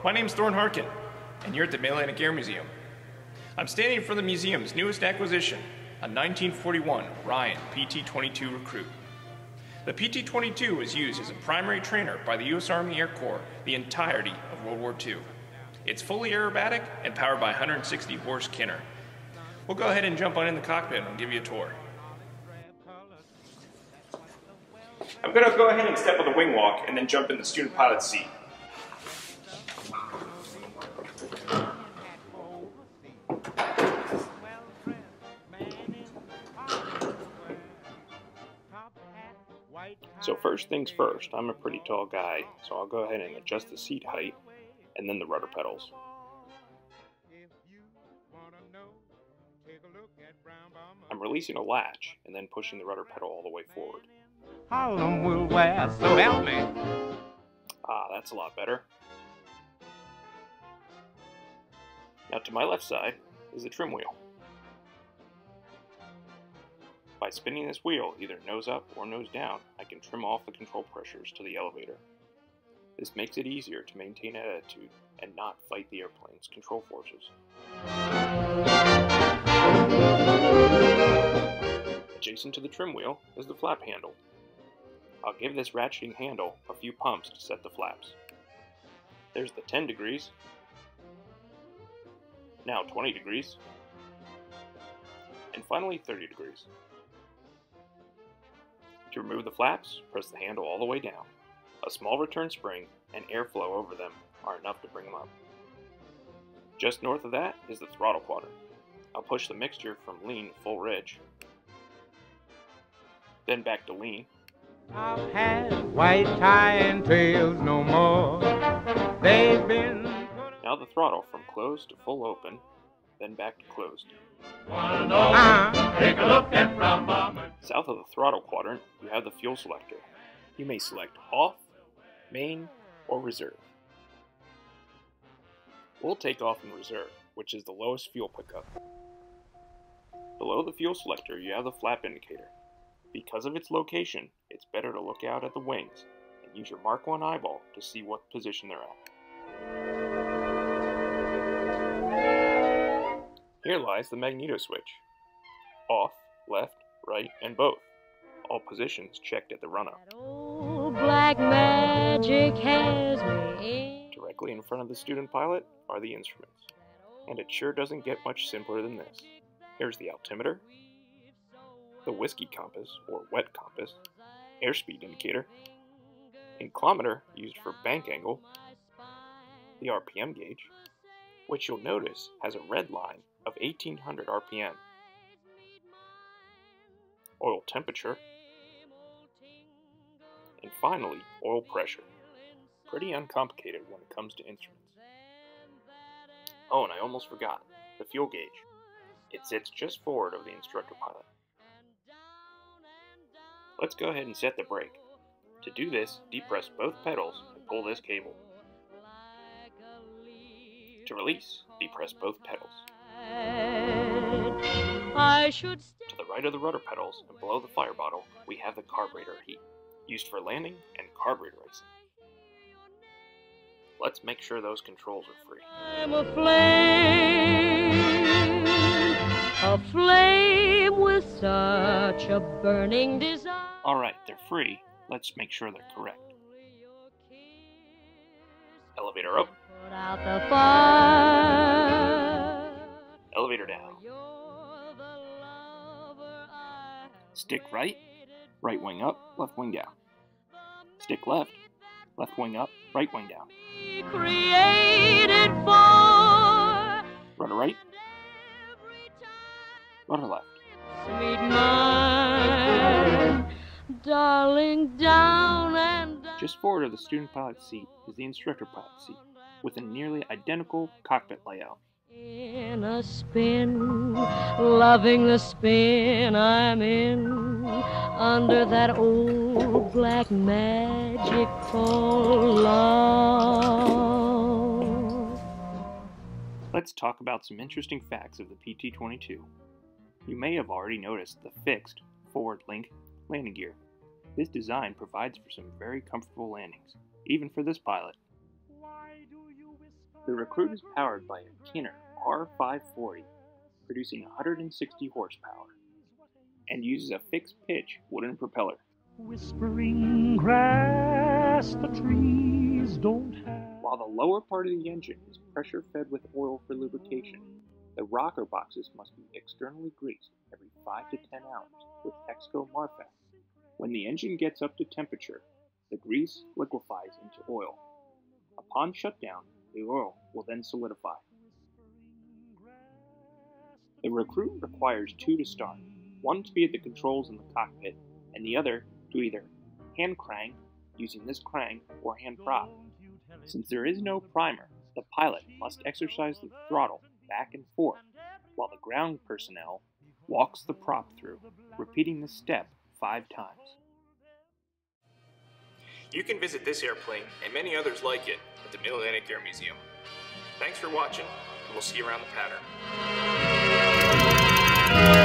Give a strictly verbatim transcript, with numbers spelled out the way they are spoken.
My name's Thorne Harkin, and you're at the Mid-Atlantic Air Museum. I'm standing in front of the museum's newest acquisition, a nineteen forty-one Ryan P T twenty-two Recruit. The P T twenty-two was used as a primary trainer by the U S Army Air Corps the entirety of World War Two. It's fully aerobatic and powered by one hundred sixty horse Kinner. We'll go ahead and jump on in the cockpit and give you a tour. I'm going to go ahead and step on the wing walk and then jump in the student pilot's seat. So first things first, I'm a pretty tall guy, so I'll go ahead and adjust the seat height and then the rudder pedals. I'm releasing a latch and then pushing the rudder pedal all the way forward. Harlem will wear, so help me. Ah, that's a lot better. Now to my left side is the trim wheel. By spinning this wheel either nose up or nose down, I can trim off the control pressures to the elevator. This makes it easier to maintain attitude and not fight the airplane's control forces. Adjacent to the trim wheel is the flap handle. I'll give this ratcheting handle a few pumps to set the flaps. There's the ten degrees, now twenty degrees, and finally thirty degrees. To remove the flaps, press the handle all the way down. A small return spring and airflow over them are enough to bring them up. Just north of that is the throttle quadrant. I'll push the mixture from lean to full ridge, then back to lean. I've had white tie and tails no more. They've been... Now the throttle from closed to full open, then back to closed. Wanna know? Uh-huh. Take a look at from Bomber. South of the throttle quadrant, you have the fuel selector. You may select off, main, or reserve. We'll take off in reserve, which is the lowest fuel pickup. Below the fuel selector, you have the flap indicator. Because of its location, it's better to look out at the wings and use your Mark one eyeball to see what position they're at. Here lies the magneto switch. Off, left, right, and both. All positions checked at the run-up. Old black magic has me. Directly in front of the student pilot are the instruments. And it sure doesn't get much simpler than this. Here's the altimeter, the whiskey compass, or wet compass, airspeed indicator, inclometer used for bank angle, the R P M gauge, which you'll notice has a red line of eighteen hundred R P M, oil temperature, and finally, oil pressure. Pretty uncomplicated when it comes to instruments. Oh, and I almost forgot, the fuel gauge. It sits just forward of the instructor pilot. Let's go ahead and set the brake. To do this, depress both pedals and pull this cable. To release, depress both pedals. I should To the right of the rudder pedals and below the fire bottle, we have the carburetor heat, used for landing and carburetor racing. Let's make sure those controls are free. I'm a flame, a flame with such a burning desire. Alright, they're free. Let's make sure they're correct. Elevator up. Put out the fire. Elevator down. Stick right. Right wing up, left wing down. Stick left. Left wing up, right wing down. Created for Rudder right. Rudder left. sweet mind, darling, down and down. Just forward of the student pilot's seat is the instructor pilot's seat, with a nearly identical cockpit layout. In a spin, loving the spin I'm in, under that old black magic called love. Let's talk about some interesting facts of the P T twenty-two. You may have already noticed the fixed forward link landing gear. This design provides for some very comfortable landings, even for this pilot. Why do you The Recruit is powered by a Kinner R five forty, producing one hundred sixty horsepower, and uses a fixed-pitch wooden propeller. Whispering grass, the trees don't have. While the lower part of the engine is pressure-fed with oil for lubrication, the rocker boxes must be externally greased every five to ten hours with Texco Marfat. When the engine gets up to temperature, the grease liquefies into oil. Upon shutdown, the oil will then solidify. The Recruit requires two to start, one to be at the controls in the cockpit, and the other to either hand crank using this crank or hand prop. Since there is no primer, the pilot must exercise the throttle back and forth while the ground personnel walks the prop through, repeating the step five times. You can visit this airplane and many others like it at the Mid-Atlantic Air Museum. Thanks for watching, and we'll see you around the pattern.